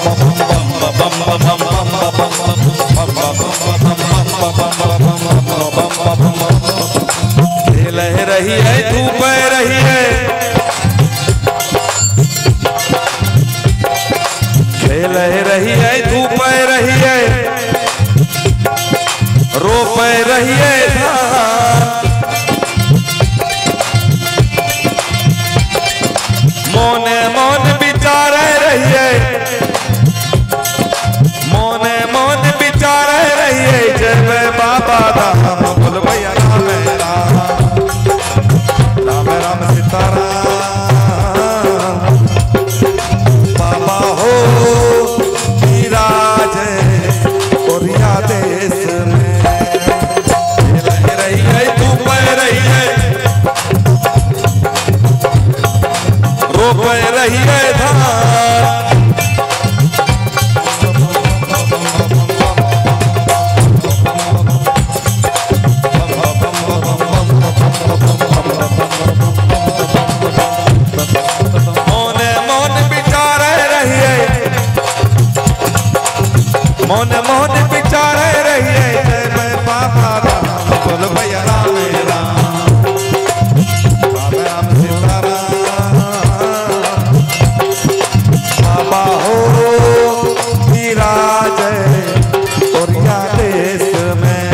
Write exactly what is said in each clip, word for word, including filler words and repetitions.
खेल रही है धूप रही है, खेल रही है धूप रही है, रोप रही है धान, मोने मोन विचार रही है, मोने मोन विचार रही है। जय मैं बाबा धाम बोल भैया राम राम राम राम सीताराम। बाबा हो विराज कोरिया देश में, रह रही है धूप रही है, रोप रही है धान, मोन मोन विचार रही है। जय मैं बाबा राम बोल भैया राम राम राम राम सीताराम। बाबा हो विराज कोरिया देश में,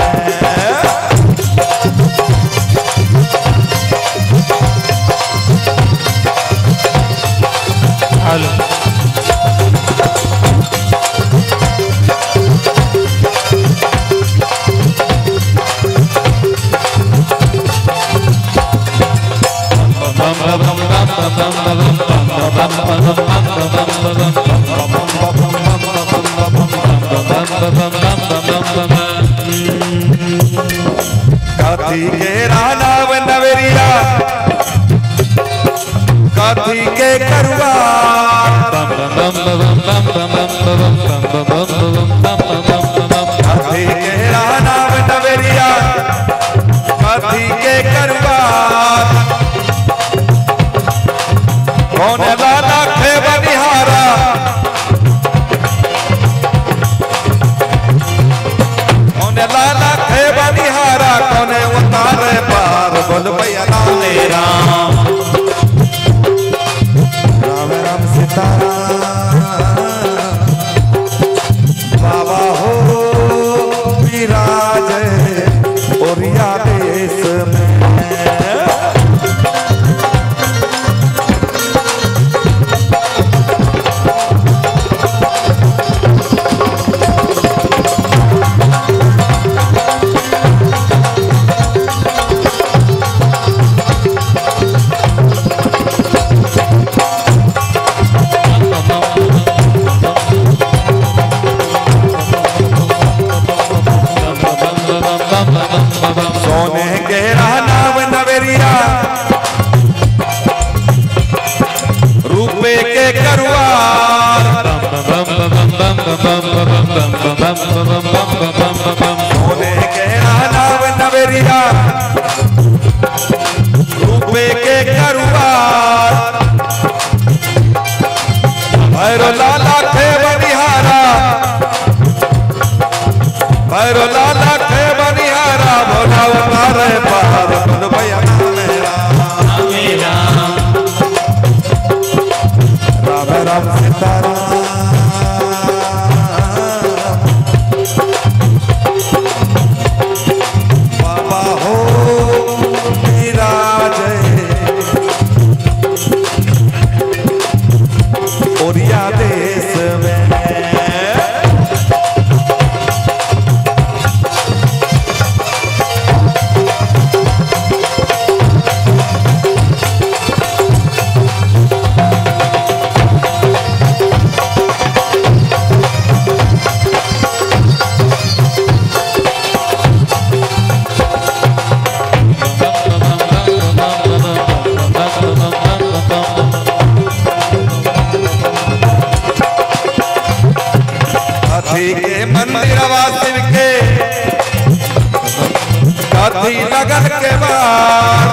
हेलो काथी के रानाव नवेरिया, काथी के करुआ, काथी के रानाव नवेरिया, काथी के करुआ, कौन लाला खे बनिहारा, कौन लाला खे बनिहारा, कौन उतारे पार बोल भैया राम राम राम राम सीताराम। बाबा हो विराज कोरिया देश में, सोने के रानाव नवेरिया, रूपे के करुआ, सोने के रानाव नवेरिया, रूपे के करुआ, भैरो लाला खे बनिहारा, भैरो लाला खे बनिहारा, भोला उतारे पार बोल भैया राम राम राम राम सीताराम। बाबा हो विराज कोरिया देश में, काथी नगर के बाद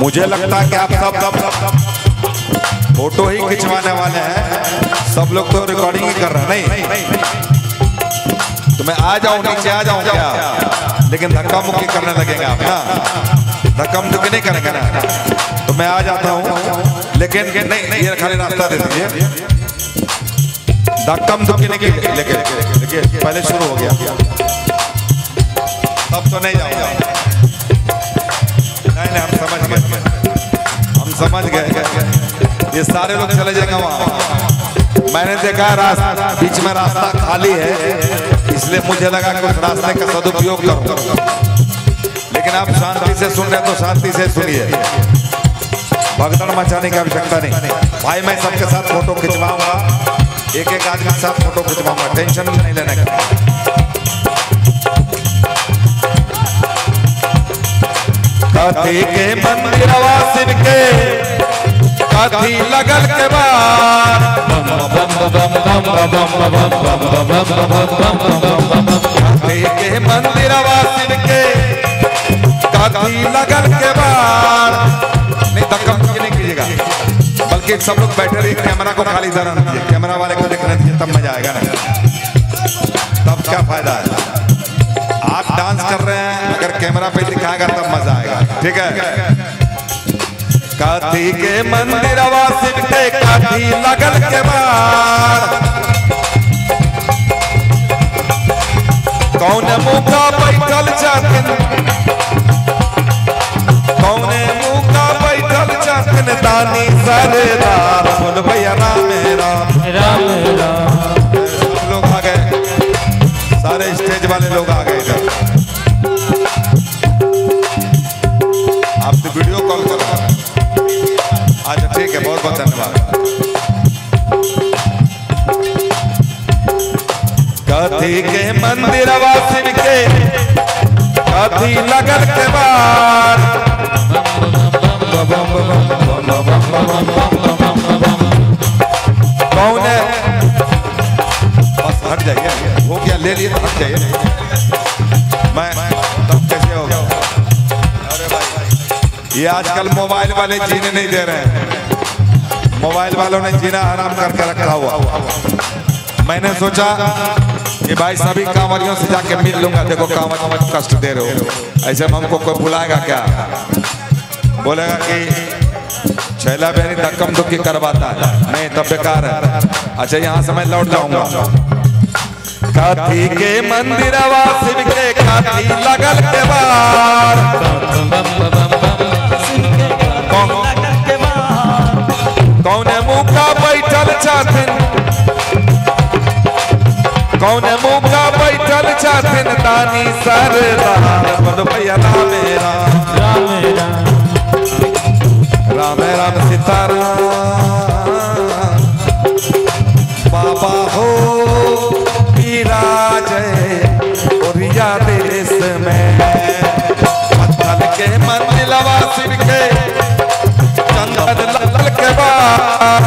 मुझे लगता है कि आप सब फोटो ही खिंचवाने वाले हैं, सब लोग तो रिकॉर्डिंग ही कर रहे हैं। नहीं तो मैं आ जाऊं, नीचे आ जाऊं क्या, लेकिन धक्का मुक्की करने लगेंगे आप ना, धक्का मुक्की नहीं करेंगे ना, तो मैं आ जाता हूं। लेकिन नहीं, नहीं ये खाली रास्ता दे दीजिए, धक्का मुक्की नहीं, लेकिन देखिए पहले शुरू हो गया, तब तो नहीं जाऊंगा। नहीं नहीं हम समझ गए, हम समझ गए, ये सारे लोग चले जाएंगे वहां। मैंने देखा रास्ता बीच में रास्ता खाली है, इसलिए मुझे लगा कि उस रास्ते का सदुपयोग करूं। लेकिन आप शांति से सुन रहे तो शांति से सुनिए, भगदड़ मचाने की आवश्यकता नहीं। भाई मैं सबके साथ फोटो खिंचवाऊंगा, एक एक आदमी के साथ फोटो खिंचवाऊंगा, टेंशन नहीं लेने का। कथी के मंदिरवा शिव के, कथी लगल के बार, कथी के मंदिरवा शिव के, कथी लगल के बार। नहीं धक्का मुक्की नहीं कीजिएगा, बल्कि सब लोग बैठे रहिए, कैमरा को खाली जरा दीजिए, कैमरा वाले को देखने दीजिए, तब मजा आएगा ना। तब क्या फायदा है, आप डांस कर रहे हैं, अगर कैमरा पे दिखाएगा तब मजा आएगा, ठीक है। कथी के मंदिरवा शिव के, कथी लगल के बार, कौन मुका बैठल छथिन, कौन मुका बैठल छथिन दानी सरदार। बोल भैया राम राम राम राम। सब लोग आ गए, सारे स्टेज वाले लोग आ गए इधर। आप तो वीडियो कॉल करो, अच्छा ठीक है, बहुत बहुत धन्यवाद। कथी के मंदिरवा शिव के, कथी लगल के बार, कौन है, बस हट जाइए, हो गया, ले लिए तो हट जाइए। मैं तब कैसे हो गया, अरे भाई ये आजकल मोबाइल वाले जीने नहीं दे रहे हैं, मोबाइल वालों ने जीना आराम करके रखा हुआ। मैंने सोचा कि भाई सभी कांवरियों से जाके मिल लूंगा, देखो कांवरियों कष्ट दे रहे हो, ऐसे में हमको कोई बुलाएगा क्या, बोलेगा कि छैला बेरी धक्कम धुक्की करवाता है, नहीं तब बेकार है। अच्छा यहाँ से मैं लौट जाऊंगा। कथी के मंदिरवा शिव के, कथी लगल के बार, कौन मुका बैठल छथिन, कौन मुका बैठल छथिन दानी सरदार। बोल भैया राम राम राम राम सीताराम। बाबा हो विराजे ओरिया देश में, पत्थर के मंदिरवा शिव के, चंदन लगल के बार,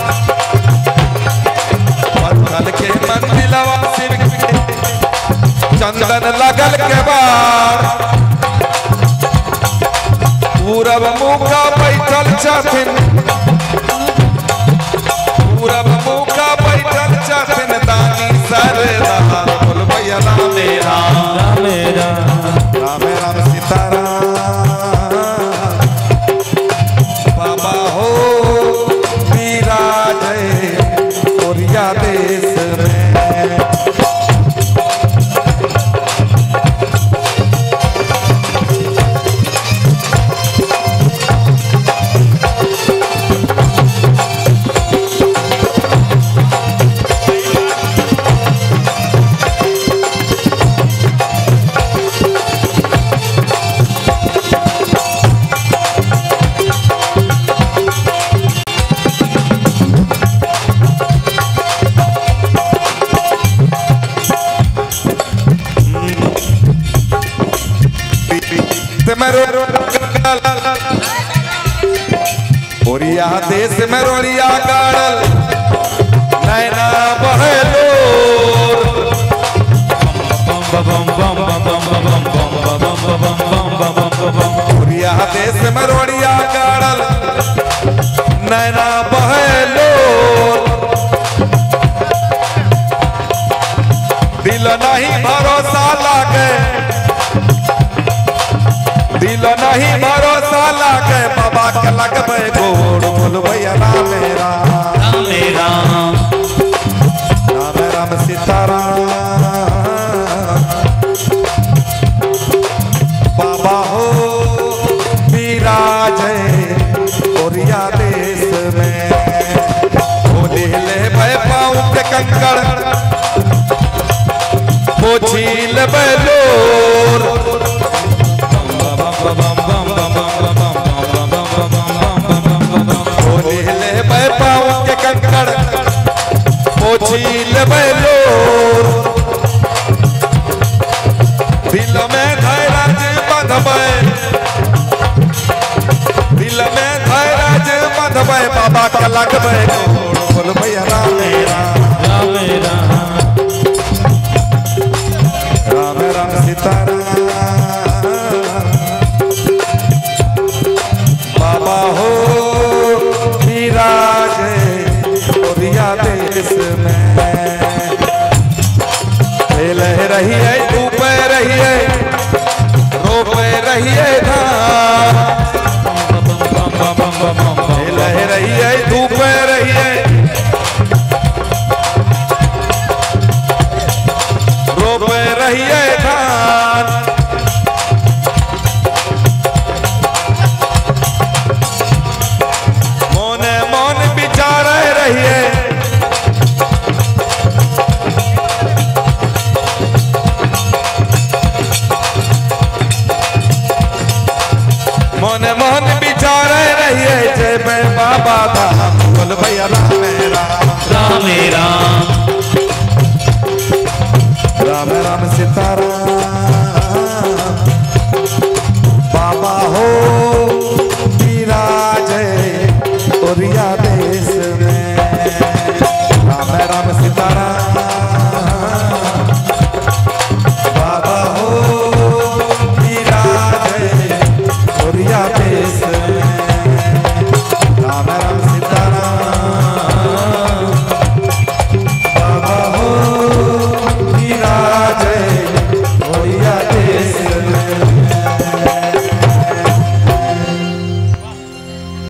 पत्थर के मंदिरवा शिव के, चंदन लगल के बार। पूरब मुका बैठल छथिन, पूरब मुका बैठल छथिन दानी सरदार। बोल भैया राम राम राम राम सीताराम। बाबा हो विराजे ओरिया देश में, ओरिया देश में रोड़िया गाड़ल नैना बहलो, ओरिया देश में रोड़िया गाड़ल नैना बहलो दिल नहीं भरोसा लागे दिल नहीं भरोसा लागे बाबा के लगबे गोड़ बोल भैया राम राम राम राम राम सीताराम बाबा हो विराज ओरिया देश में वो ले भय पाँव के कंकड़ वो झील बेलोर वो ले भय पाँव के कंकड़ वो झील बेलोर दिल में धैर्य बंधबे दिल में धैर्य बंधबे बाबा का लगबे बोल भैया राम राम राम राम सीताराम बाबा हो विराज ओरिया देश में लह रही है धूप रही है रोप रही है धान लह रही है धूप रही है रोप रही है धान मोने मोन विचार रही है मोने मोहन विचार रही है जय मैं बाबा धाम बोल भैया राम राम राम राम